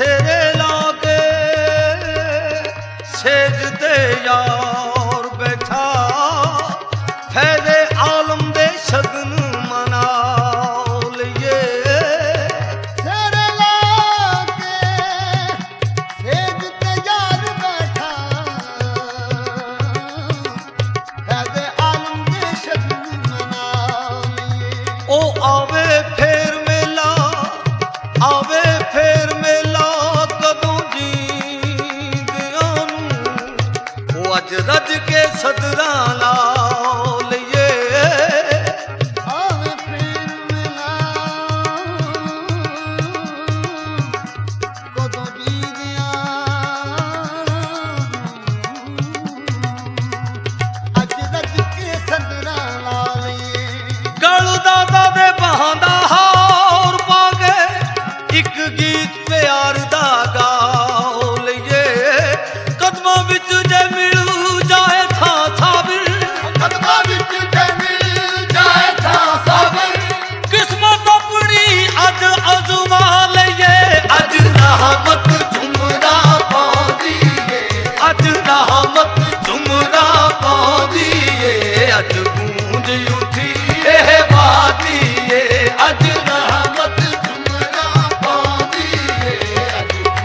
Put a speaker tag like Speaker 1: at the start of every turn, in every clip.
Speaker 1: तेरे लागे सेजदे यार बैठा फैज़े आलम दे शगन मना लिए
Speaker 2: तेरे लागे सेजदे यार बैठा फैज़े आलम दे शगन मना लिए
Speaker 1: ओ आवे फेर मेला आवे फेर मेला कदों जींदियां नूं ओ अज रज के सदरा ला लईए
Speaker 2: आवे फेर मेला कदों जींदियां अज रज के सदरा ला लईए
Speaker 1: गल दादा दे बहांदा हार पाके एक गीत प्यार दा गा लईए कदमां विच जे मिल जाए था साबिर
Speaker 2: कदमां विच जे मिल जाए था साबिर
Speaker 1: किस्मत अपनी अज अजमा लईए अज रहमत झुमरा पांदी है अज रहमत झुमरा पांदी है अज गूंज उठी एह बाती है अज रहमत झुमरा पांदी है अज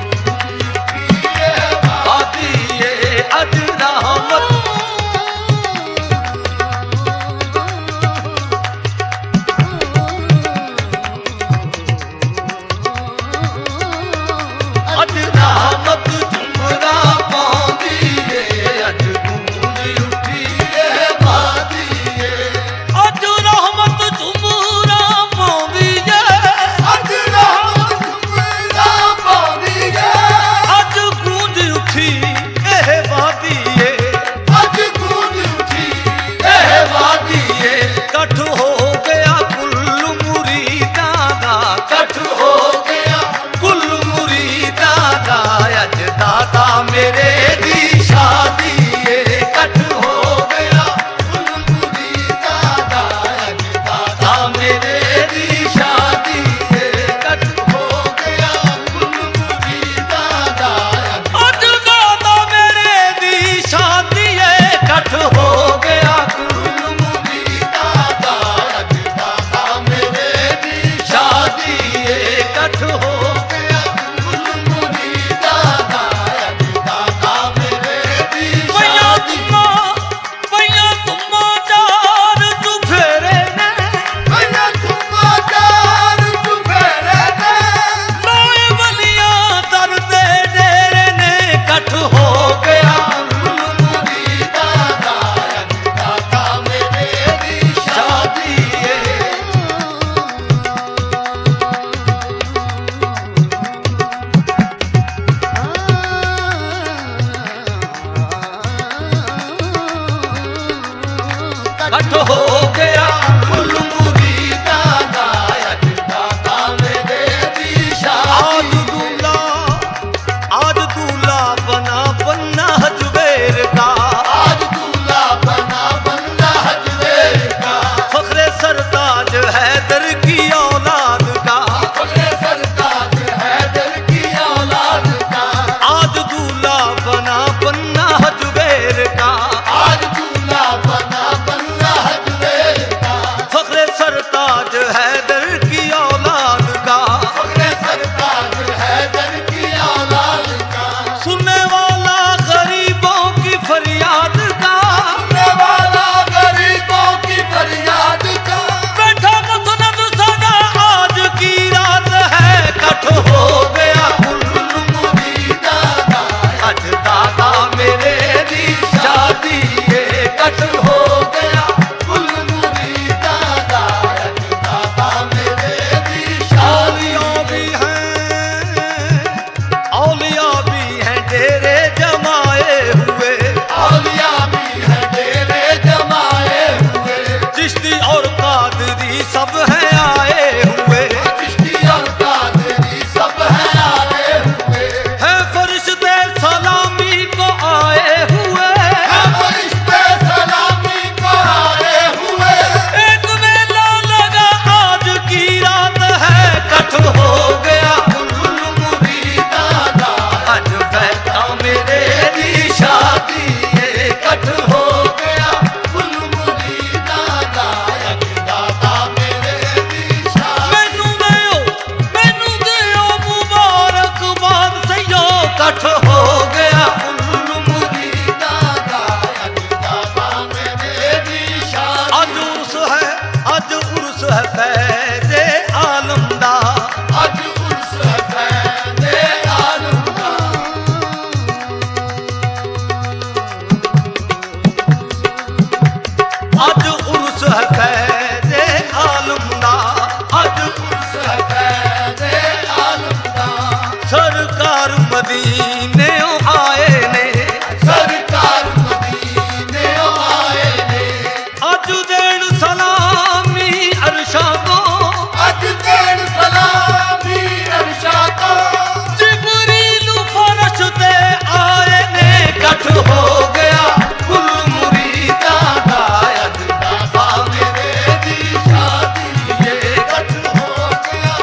Speaker 1: मदीने आए ने,
Speaker 2: सरकार मदीने आए ने,
Speaker 1: अज देन सलामी अरशा को,
Speaker 2: अज देन सलामी अरशा को,
Speaker 1: जिबरील फरश ते आए ने, कठ हो गया कुल मुरीदां दा,
Speaker 2: अज दाता मेरे दी शादी ये कठ हो गया।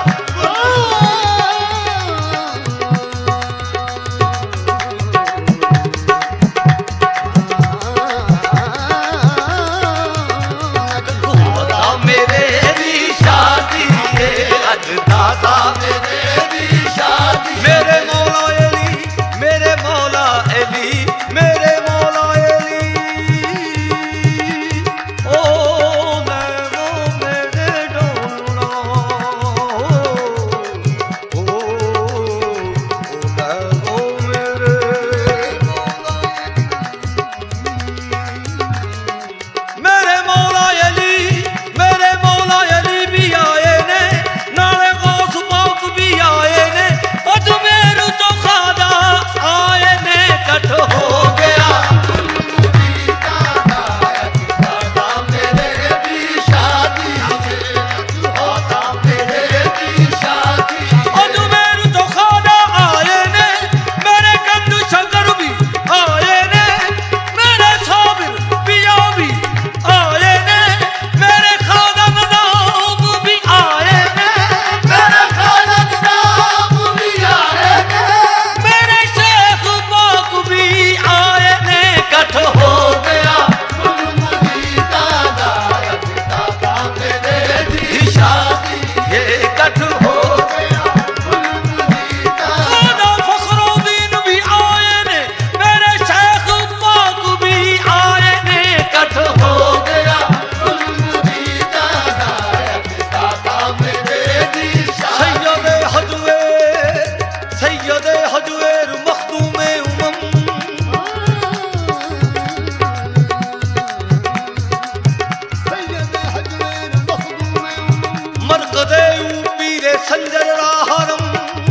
Speaker 1: दाता मेरे दी शादी है, अज दाता
Speaker 2: मेरे दी शादी
Speaker 1: मेरे मौला अली, मेरे मौला अली, मेरे मौला अली, ओ मैं वो मेरे ढूंढना, ओ मैं वो मेरे मौला अली, मेरे मौला अली भी आए ने, नाले गौस पाक भी आए ने, अजमेर तो खादा आए ने, कठ हो गया
Speaker 2: दाता मेरे दी शादी दाता मेरे दी शादी
Speaker 1: अजमेर तो खादा आए ने, मेरे कंदू शंकर भी आए ने, मेरे साबिर पिया भी आए ने, मेरे खादा नदाम भी आए ने,
Speaker 2: मेरे खालद नाम भी आए ने,
Speaker 1: मेरे शेख पाक भी आए ने, कठ हो गया
Speaker 2: कुल मुरीदा दाता मेरे दी शादी
Speaker 1: ये कठ हो
Speaker 2: गया। कुल मुरीदा
Speaker 1: खादा फखरुद्दीन भी आए ने, मेरे शेख पाक भी आए ने, कठ हो
Speaker 2: गया कुल मुरीदा दाता मेरे दी शादी
Speaker 1: सैयद हजवेर मखदूमे उमम, मरकदे पीरे संजर राहरम,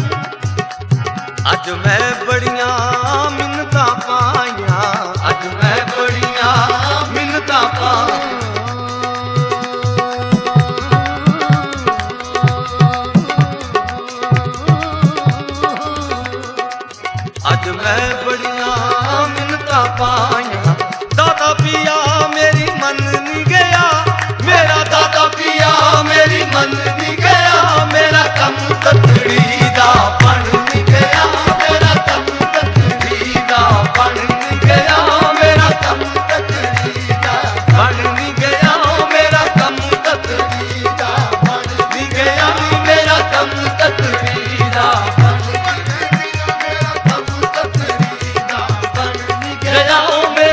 Speaker 1: अज मैं बड़ियां मिन्नतां पाइयां, अज मैं बड़ियां मिन्नतां पाइयां, अज मैं बड़ियां मिन्नतां पाइयां, दाता पिया मेरी मन नहीं गया, मेरा दाता पिया मेरी मन नहीं गया, मेरा कम तकड़ी दा बन नहीं गया,
Speaker 2: मेरा कम तकड़ी
Speaker 1: दा बन नहीं गया, मेरा कम
Speaker 2: तकड़ी दा
Speaker 1: बन नहीं गया, मेरा कम
Speaker 2: तकड़ी दा बन
Speaker 1: नहीं गया, मेरा कम तकड़ी दा
Speaker 2: मेरा कम तकड़ी दा बन
Speaker 1: गया,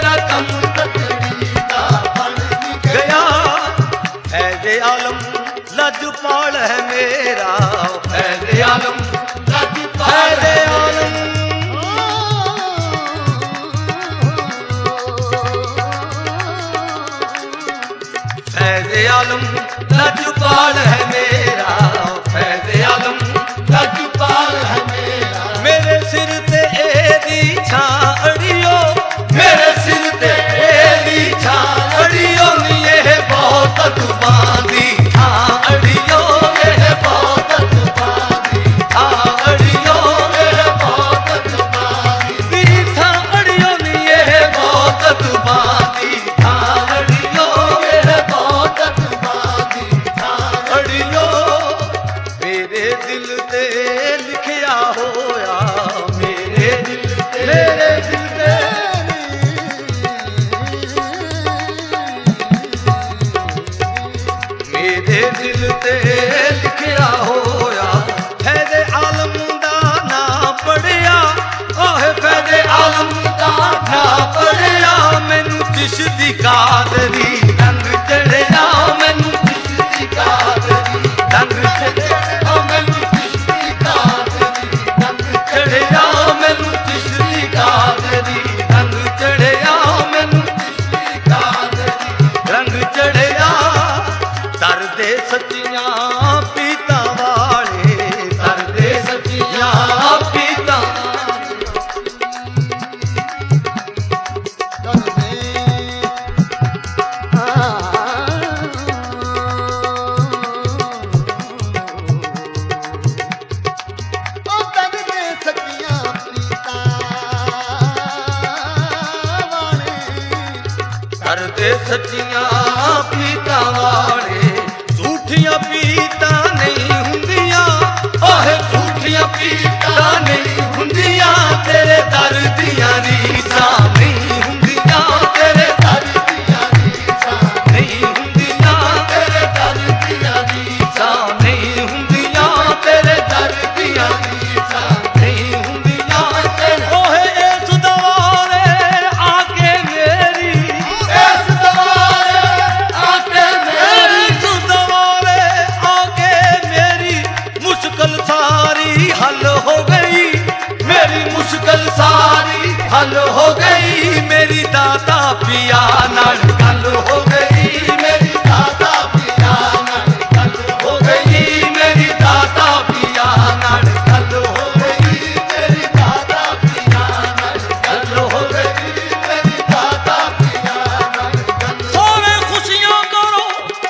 Speaker 1: सच्चियां पीता वाले झूठियां पीता नहीं हुंदियां ओहे झूठियां पीता नहीं हुंदियां तेरे दर दियां रीसां नहीं हुंदियां तेरे दर दियां रीसां नहीं हुंदियां तेरे दर दियां रीसां नहीं हुंदियां तेरे दर दियां रीसां नहीं हुंदियां तेरे ओहे इस दवारे आके मेरी इस दवारे आके मेरी इस दवारे आके मेरी मुश्किल सारी हल हो गई मेरी मुश्किल सारी हल हो गई मेरी दाता पिया नाल गल हो गई मेरी दाता पिया नाल गल हो गई मेरी दाता पिया नाल गल हो गई मेरी दाता पिया नाल गल हो गई मेरी दाता पिया नाल गल सारे खुशियां करो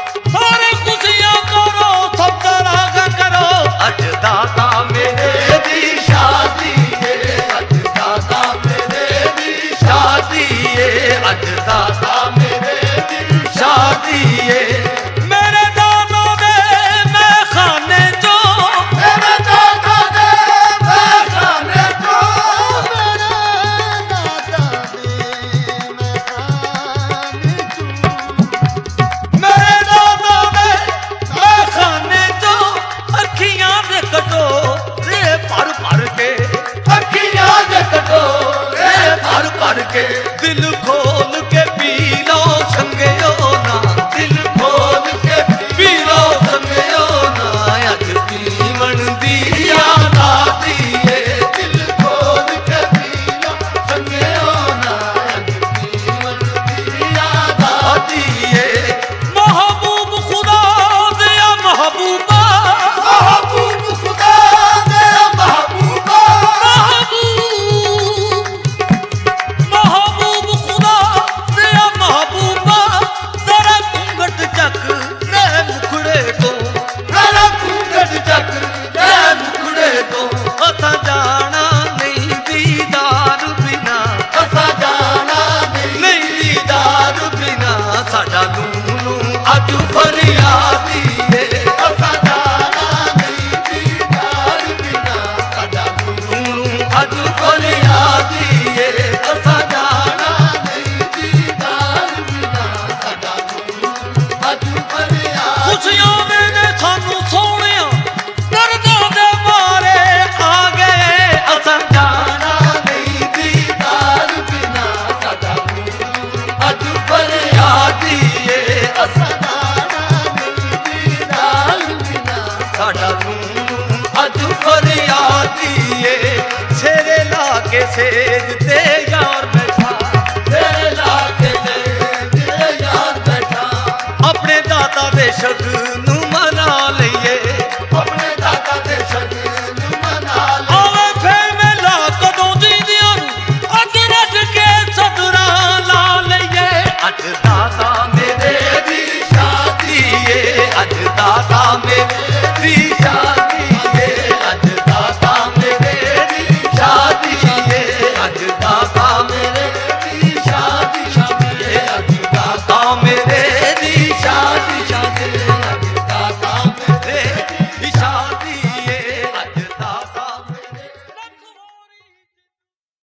Speaker 1: सब तरह करो अज दाता मेरे दी शादी है अज दाता मेरे दी शादी है अज दाता मेरे दी शादी है मेरे दाता दे मैं खाने चो मेरे दाता दे मैं खाने चो मेरे दाता दे मैं खाने चो मेरे दाता दे मैं खाने चो अखियां दे कटो रे भर के अखियां दे कटो रे भर के दिल खोल के पी लो संगयो ना दिल खोल के पी लो संगयो ना अज पीवण दी याद आती है दिल खोल के पी लो संगयो ना अज पीवण दी याद आती है महबूब खुदा दिया महबूबा महबूब खुदा दिया महबूबा महबूब खुदा दिया महबूबा तेरा घूंघट चक रे मुखड़े तो तेरा घूंघट चक रे मुखड़े तो असा जाना नहीं दीदार बिना असा जाना नहीं दीदार बिना साडा नूनू अज फरियादी है असा जाना नहीं दीदार बिना साडा नूनू अज फरियादी है असा जाना नहीं दीदार बिना साडा नूनू अज फरियादी खुशियां ने सानू सोहणिया दर्दां दे मारे आ गए असा जाना नहीं दीदार बिना साडा नूनू अज फरियादी है असा जाना नहीं दीदार बिना साडा नूनू अज फरियादी है सेरे ला के सेज ते यार